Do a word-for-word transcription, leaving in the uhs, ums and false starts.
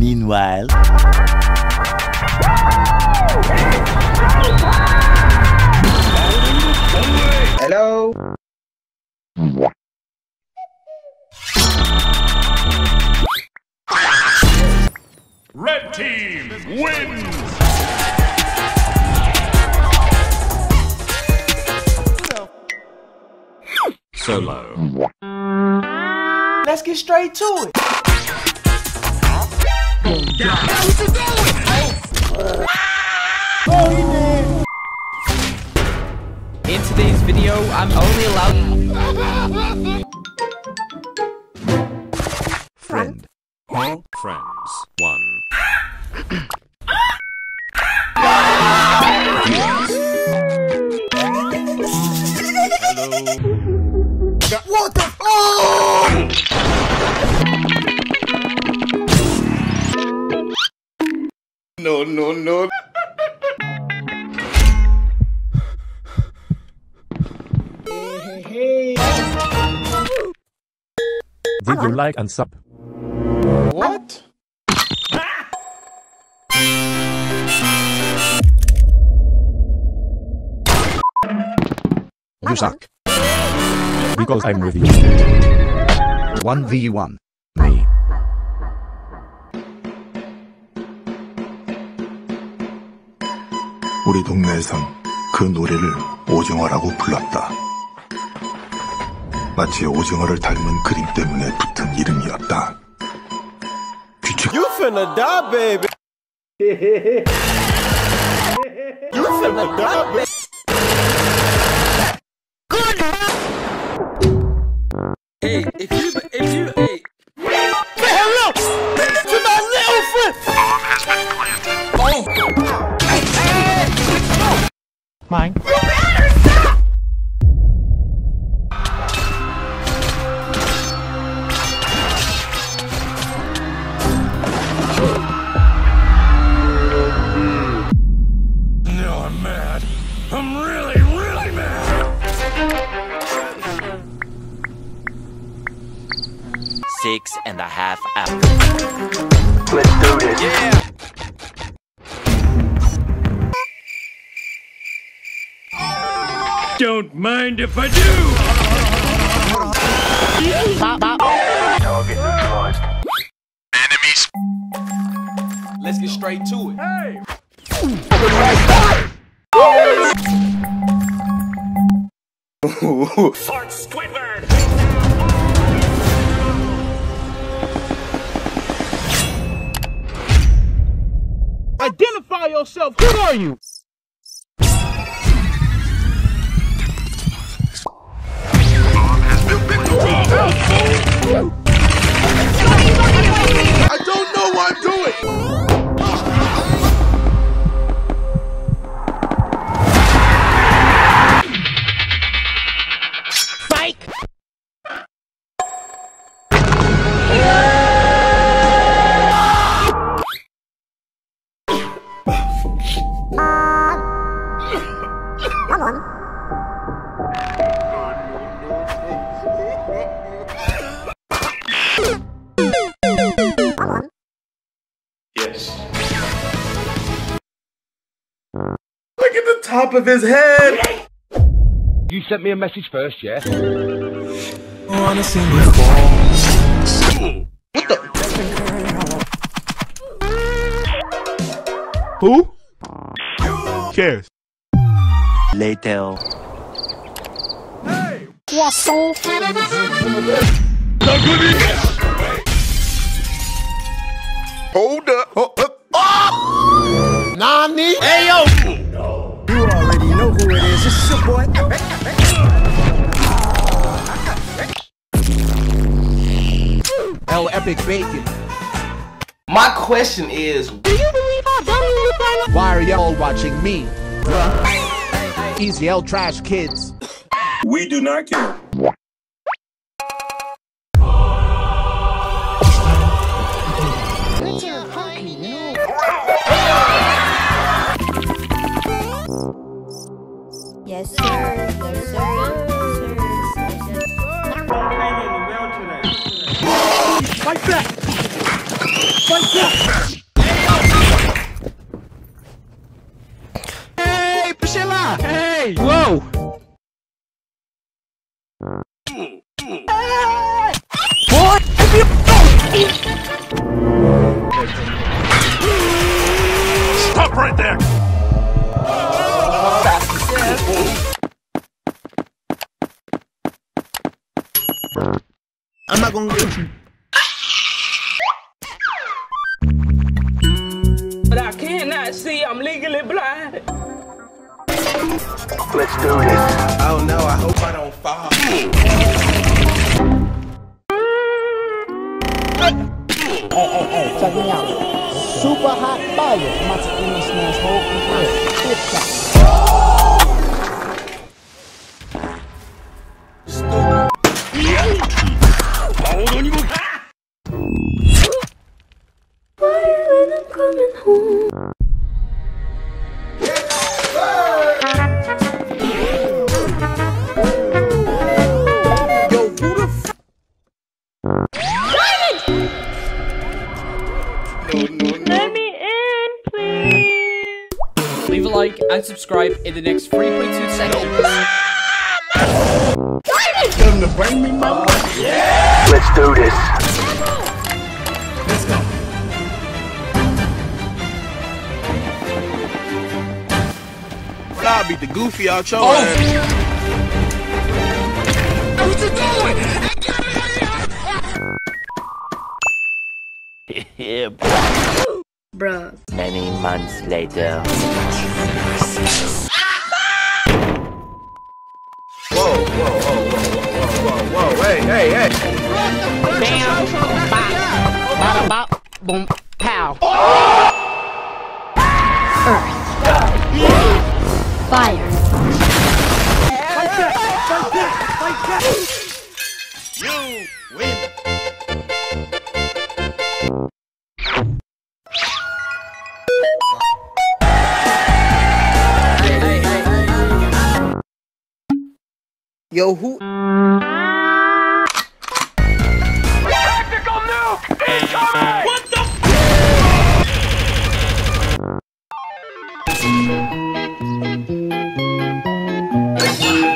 Meanwhile... Hello? Red team wins! Solo. Let's get straight to it. In today's video, I'm only allowed... Friend. Huh? Friends. One. Hello. What the? Oh! No, no, no. Hey, hey, hey. Did you like and sub? What? You suck. Because I'm with you. one v one. Me. 우리 동네에선 그 노래를 오징어라고 불렀다. 마치 오징어를 닮은 그림 때문에 붙은 이름이었다. 귀책. You finna die, baby. You finna die, baby. Hey, if you, if you, hey. Say hello to my little friend. Oh. Hey, hey. Mine. You better stop. No, I'm mad. I'm really, really mad. Six and a half hours. Let's do this. Yeah. Don't mind if I do. Target neutralized. Enemies. Let's get straight to it. Hey. Fart Squidward. Identify yourself. Who are you? I don't know what I'm doing. Spike. Yes. Look at the top of his head. You sent me a message first, yeah? Wanna see me fall? Who? Cares? Later. Poisson. Hold up. Oh, up. Oh! Nani? Hey, yo! You already know who it is. It's your boy. L Epic Bacon. My question is, do you believe our dummy look like? Why are y'all watching me? Bruh. Easy L Trash Kids. We do not care. Yes, sir. Yes, sir. Fight back! Hey, Priscilla! Hey! Whoa! Stop right there! I'm not gonna get you. But I cannot see, I'm legally blind. Let's do this. Oh no, I hope I don't fall. Hey, hey, hey, check me out. Super hot fire. I'm about to eat this man's whole When I'm coming home. Yo, who the f? No, no, no. Let me in, please. Leave a like and subscribe in the next three point two seconds. Tell him to bring me my money. Yeah. Let's do this. Let's go. I'll beat the goofy out your Oh. ass. What you doing? Yeah. Bruh. Many months later. Whoa, whoa, whoa, whoa, whoa, whoa, whoa, whoa, hey, hey, hey. Bam! Bop! Bada bop! Boom! Pow! Fire. You win. Yo, who? Tactical nuke! Incoming! What the f-